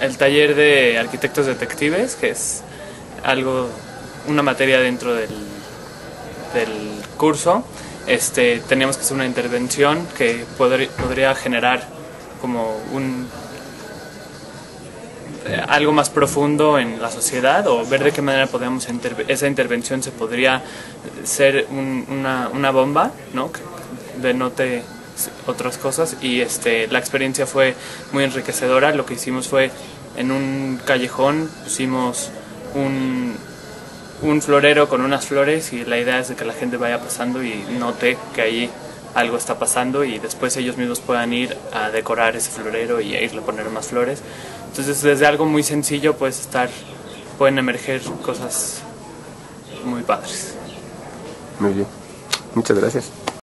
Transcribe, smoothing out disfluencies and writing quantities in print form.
el taller de arquitectos detectives, que es una materia dentro del curso. Teníamos que hacer una intervención que podría generar como algo más profundo en la sociedad, o ver de qué manera esa intervención se podría ser una bomba, ¿no? Que denote otras cosas. Y la experiencia fue muy enriquecedora. Lo que hicimos fue, en un callejón pusimos un florero con unas flores, y la idea es de que la gente vaya pasando y note que ahí algo está pasando, y después ellos mismos puedan ir a decorar ese florero y irle a poner más flores. Entonces, desde algo muy sencillo pueden emerger cosas muy padres. Muy bien, muchas gracias.